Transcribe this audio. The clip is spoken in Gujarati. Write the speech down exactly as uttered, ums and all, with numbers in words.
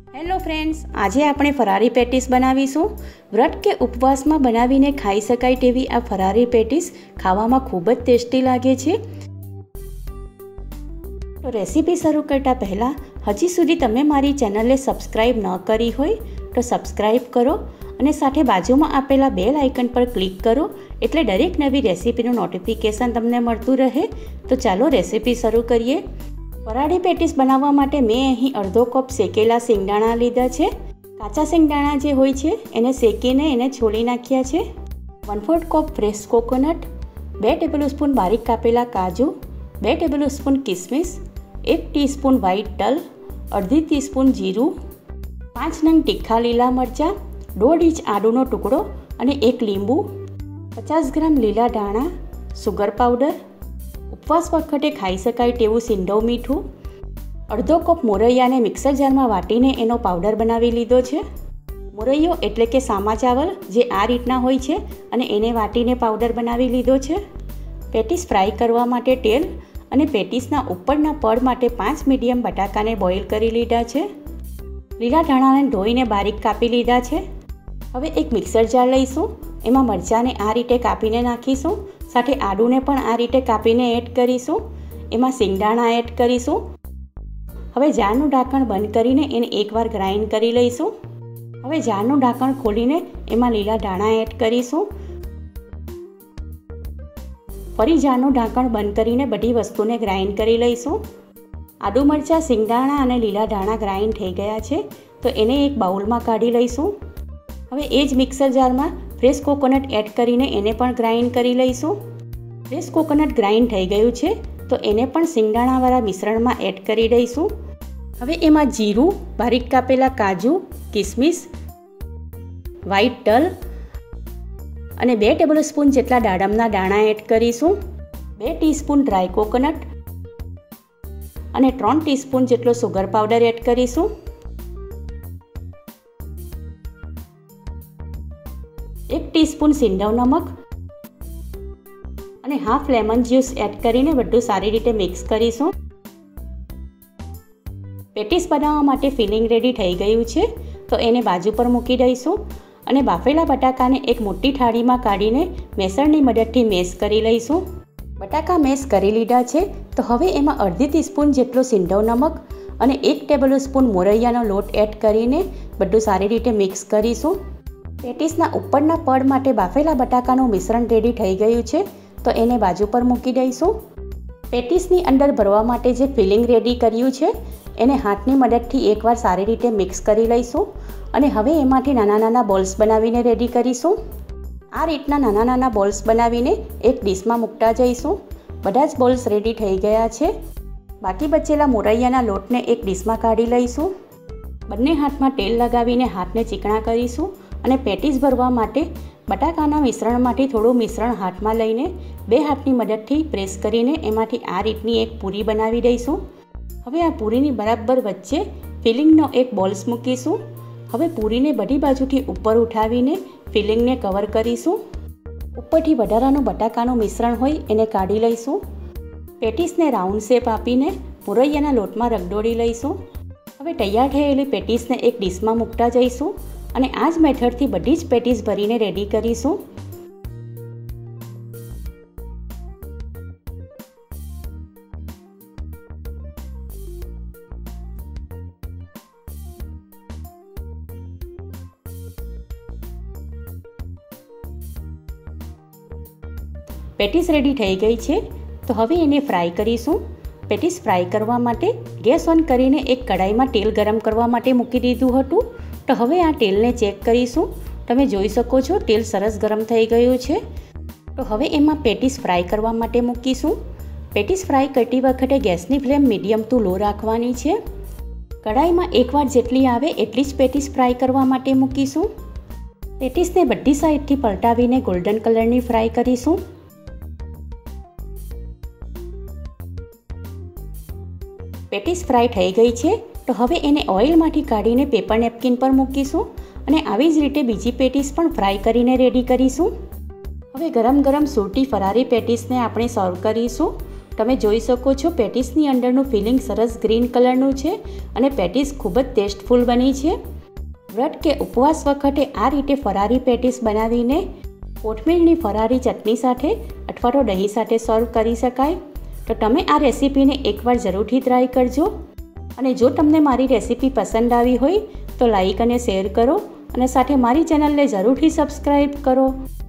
હેલો ફ્રેન્ડ્સ, આજે આપણે ફરારી પેટીસ બનાવીશું। વ્રત કે ઉપવાસમાં બનાવીને ખાઈ શકાય તેવી આ ફરારી પેટીસ ખાવામાં ખૂબ જ ટેસ્ટી લાગે છે। તો રેસીપી શરૂ કરતા પહેલાં હજી સુધી તમે મારી ચેનલને સબસ્ક્રાઈબ ન કરી હોય તો સબસ્ક્રાઈબ કરો અને સાથે બાજુમાં આપેલા બેલ આઇકન પર ક્લિક કરો એટલે દરેક નવી રેસીપીનું નોટિફિકેશન તમને મળતું રહે। તો ચાલો રેસીપી શરૂ કરીએ। ફરારી પેટીસ બનાવવા માટે મેં અહીં અડધો કપ શેકેલા સિંગદાણા લીધા છે। કાચા સિંગદાણા જે હોય છે એને શેકીને એને છોલી નાખ્યા છે। One fourth cup fresh coconut, બે ટેબલસ્પૂન બારીક કાપેલા કાજુ, બે ટેબલસ્પૂન કિસમિસ, એક ટીસ્પૂન વ્હાઈટ તલ, અડધી ટીસ્પૂન જીરું, પાંચ નંગ તીખા લીલા મરચાં, દોઢ ઇંચ આદુનો ટુકડો અને એક લીંબુ, પચાસ ગ્રામ લીલા ધાણા, સુગર પાવડર, ઉપવાસ વખતે ખાઈ શકાય તેવું સિંધવ મીઠું, અડધો કપ મોરૈયાને મિક્સર જારમાં વાટીને એનો પાવડર બનાવી લીધો છે। મોરૈયો એટલે કે સામા ચાવલ જે આ રીતના હોય છે અને એને વાટીને પાવડર બનાવી લીધો છે। પેટીસ ફ્રાય કરવા માટે તેલ અને પેટીસના ઉપરના પડ માટે પાંચ મીડિયમ બટાકાને બોઇલ કરી લીધા છે। લીલા ધાણાને ધોઈને બારીક કાપી લીધા છે। હવે એક મિક્સર જાર લઈશું, એમાં મરચાંને આ રીતે કાપીને નાખીશું, સાથે આદુને પણ આ રીતે કાપીને એડ કરીશું, એમાં સિંગદાણા એડ કરીશું। હવે જારનું ઢાંકણ બંધ કરીને એને એકવાર ગ્રાઇન્ડ કરી લઈશું। હવે જારનું ઢાંકણ ખોલીને એમાં લીલા ધાણા એડ કરીશું। ફરી જારનું ઢાંકણ બંધ કરીને બધી વસ્તુને ગ્રાઇન્ડ કરી લઈશું। આદુ મરચાં, સિંગદાણા અને લીલા ધાણા ગ્રાઇન્ડ થઈ ગયા છે તો એને એક બાઉલમાં કાઢી લઈશું। હવે એ જ મિક્સર જારમાં ફ્રેશ કોકોનટ એડ કરીને એને પણ ગ્રાઇન્ડ કરી લઈશું। ફ્રેશ કોકોનટ ગ્રાઇન્ડ થઈ ગયું છે તો એને પણ સિંગદાણાવાળા મિશ્રણમાં એડ કરી દઈશું। હવે એમાં જીરું, બારીક કાપેલા કાજુ, કિસમિસ, વ્હાઈટ તલ અને બે ટેબલસ્પૂન જેટલા દાડમના દાણા એડ કરીશું। બે ટીસ્પૂન ડ્રાય કોકોનટ અને ત્રણ ટીસ્પૂન જેટલો સુગર પાવડર એડ કરીશું। એક ટીસ્પૂન સિંધવ નમક અને હાફ લેમન જ્યુસ એડ કરીને બધું સારી રીતે મિક્સ કરીશું। પેટીસ બનાવવા માટે ફિલિંગ રેડી થઈ ગયું છે તો એને બાજુ પર મૂકી દઈશું અને બાફેલા બટાકાને એક મોટી થાળીમાં કાઢીને મેસરની મદદથી મેશ કરી લઈશું। બટાકા મેશ કરી લીધા છે તો હવે એમાં અડધી ટીસ્પૂન જેટલો સિંધવ નમક અને એક ટેબલ સ્પૂન મોરૈયાનો લોટ એડ કરીને બધું સારી રીતે મિક્સ કરીશું। પેટીસના ઉપરના પડ માટે બાફેલા બટાકાનું મિશ્રણ રેડી થઈ ગયું છે તો એને બાજુ પર મૂકી દઈશું। પેટીસની અંદર ભરવા માટે જે ફિલિંગ રેડી કર્યું છે એને હાથની મદદથી એકવાર સારી રીતે મિક્સ કરી લઈશું અને હવે એમાંથી નાના નાના બોલ્સ બનાવીને રેડી કરીશું। આ રીતના નાના નાના બોલ્સ બનાવીને એક ડીશમાં મૂકતા જઈશું। બધા જ બોલ્સ રેડી થઈ ગયા છે। બાકી બચેલા મોરૈયાના લોટને એક ડીશમાં કાઢી લઈશું। બંને હાથમાં તેલ લગાવીને હાથને ચીકણા કરીશું અને પેટીસ ભરવા માટે બટાકાના મિશ્રણમાંથી થોડું મિશ્રણ હાથમાં લઈને બે હાથની મદદથી પ્રેસ કરીને એમાંથી આ રીતની એક પૂરી બનાવી દઈશું। હવે આ પૂરીની બરાબર વચ્ચે ફિલિંગનો એક બોલ્સ મૂકીશું। હવે પૂરીને બધી બાજુથી ઉપર ઉઠાવીને ફિલિંગને કવર કરીશું। ઉપરથી વધારાનું બટાકાનું મિશ્રણ હોય એને કાઢી લઈશું। પેટીસને રાઉન્ડ શેપ આપીને મોરૈયાના લોટમાં રગદોળી લઈશું। હવે તૈયાર થયેલી પેટીસને એક ડીશમાં મૂકતા જઈશું અને આ જ મેથડથી બધી જ પેટીસ ભરીને રેડી કરીશું। પેટીસ રેડી થઈ ગઈ છે તો હવે એને ફ્રાય કરીશું। પેટીસ ફ્રાય કરવા માટે ગેસ ઓન કરીને એક કઢાઈમાં તેલ ગરમ કરવા માટે મૂકી દીધું હતું તો હવે આ તેલને ચેક કરીશું। તમે જોઈ શકો છો તેલ સરસ ગરમ થઈ ગયું છે તો હવે એમાં પેટીસ ફ્રાય કરવા માટે મૂકીશું। પેટીસ ફ્રાય કરતી વખતે ગેસની ફ્લેમ મીડિયમ ટુ લો રાખવાની છે। કઢાઈમાં એકવાર જેટલી આવે એટલી જ પેટીસ ફ્રાય કરવા માટે મૂકીશું। પેટીસને બધી સાઈડથી પલટાવીને ગોલ્ડન કલરની ફ્રાય કરીશું। પેટીસ ફ્રાય થઈ ગઈ છે તો હવે એને ઓઇલમાંથી કાઢીને પેપર નેપકિન પર મૂકીશું અને આવી જ રીતે બીજી પેટીસ પણ ફ્રાય કરીને રેડી કરીશું। હવે ગરમ ગરમ સુરતી ફરારી પેટીસને આપણે સર્વ કરીશું। તમે જોઈ શકો છો પેટીસની અંદરનું ફિલિંગ સરસ ગ્રીન કલરનું છે અને પેટીસ ખૂબ જ ટેસ્ટફુલ બની છે. વ્રત કે ઉપવાસ વખતે આ રીતે ફરારી પેટીસ બનાવીને કોથમીરની ફરારી ચટણી સાથે અથવા તો દહીં સાથે સર્વ કરી શકાય. તો તમે આ રેસીપીને એકવાર જરૂરથી ટ્રાય કરજો. અને જો તમને મારી રેસીપી પસંદ આવી હોય તો લાઈક અને શેર કરો અને સાથે મારી ચેનલને જરૂરથી સબસ્ક્રાઈબ કરો.